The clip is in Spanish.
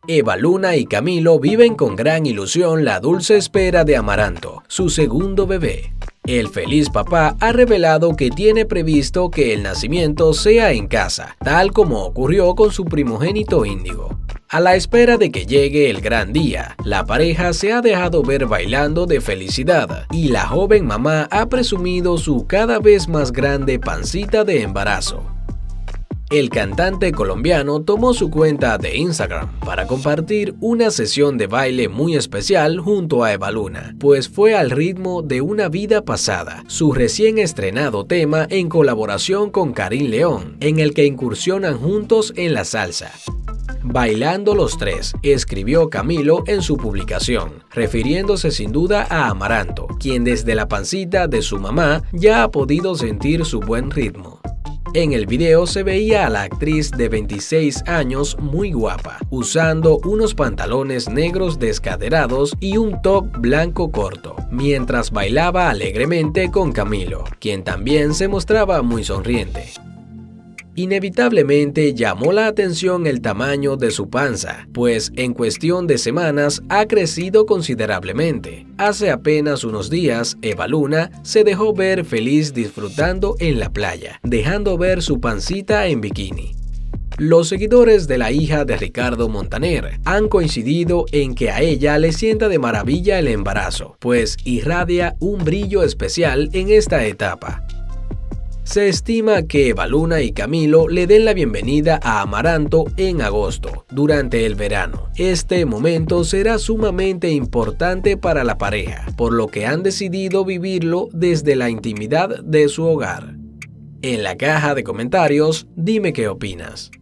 Eva Luna y Camilo viven con gran ilusión la dulce espera de Amaranto, su segundo bebé. El feliz papá ha revelado que tiene previsto que el nacimiento sea en casa, tal como ocurrió con su primogénito Índigo. A la espera de que llegue el gran día, la pareja se ha dejado ver bailando de felicidad y la joven mamá ha presumido su cada vez más grande pancita de embarazo. El cantante colombiano tomó su cuenta de Instagram para compartir una sesión de baile muy especial junto a Eva Luna, pues fue al ritmo de Una vida pasada, su recién estrenado tema en colaboración con Karim León, en el que incursionan juntos en la salsa. Bailando los tres, escribió Camilo en su publicación, refiriéndose sin duda a Amaranto, quien desde la pancita de su mamá ya ha podido sentir su buen ritmo. En el video se veía a la actriz de 26 años muy guapa, usando unos pantalones negros descaderados y un top blanco corto, mientras bailaba alegremente con Camilo, quien también se mostraba muy sonriente. Inevitablemente llamó la atención el tamaño de su panza, pues en cuestión de semanas ha crecido considerablemente. Hace apenas unos días, Eva Luna se dejó ver feliz disfrutando en la playa, dejando ver su pancita en bikini. Los seguidores de la hija de Ricardo Montaner han coincidido en que a ella le sienta de maravilla el embarazo, pues irradia un brillo especial en esta etapa. Se estima que Eva Luna y Camilo le den la bienvenida a Amaranto en agosto, durante el verano. Este momento será sumamente importante para la pareja, por lo que han decidido vivirlo desde la intimidad de su hogar. En la caja de comentarios, dime qué opinas.